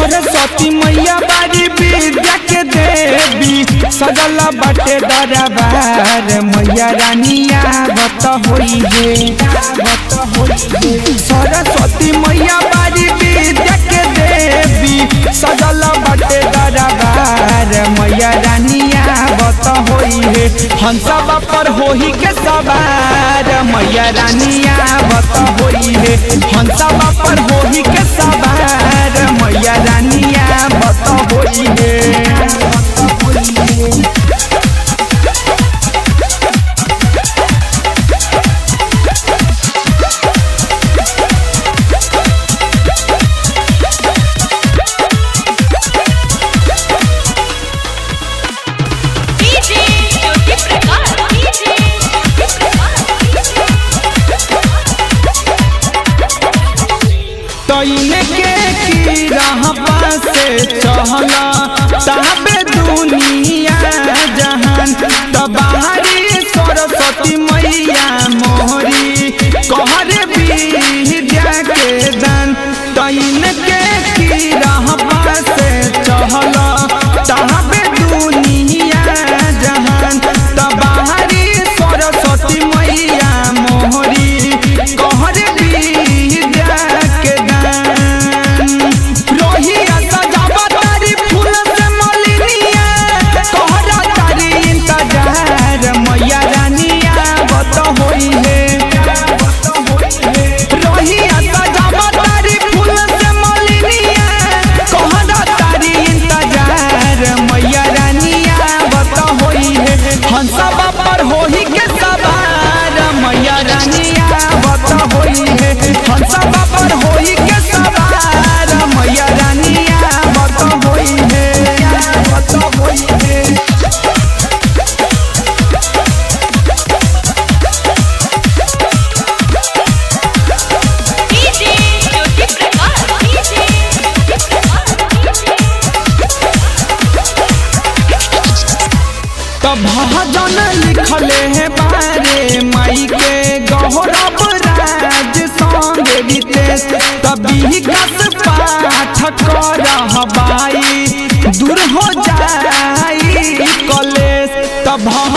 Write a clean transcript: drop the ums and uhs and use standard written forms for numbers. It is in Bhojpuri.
सरस्वती मैया बारी विद्या के देवी सजल बटे दरबार मैया रानिया बत होई है। सरस्वती मैया बारी विद्या के देवी सजल बटे दरबार मैया रानिया बत होई है। हंसबा पर होही के सवार मैया रानिया बत होई है। हंसबा पर होही के सवार मैया रानिया बत होई है। तईने के की राह से चहला ताबे दुनिया जहान तबाहरी सरस्वती मैया मोहरी कहरे विद्या के दान। तईने के की राह से चहला ताबे दुनिया जहान तबाहरी सरस्वती मैया मोहरी कहरे हंसबा पर होही के सवार मैया रानिया बत होई है। हंसबा पर होही के सवार मैया रानिया बत होई है। बत होई है। भजन लिखले है बारे माई के गौरव राज संग रितेश तभी कस पाठ कर हवाई दूर हो जाई कलेश। तब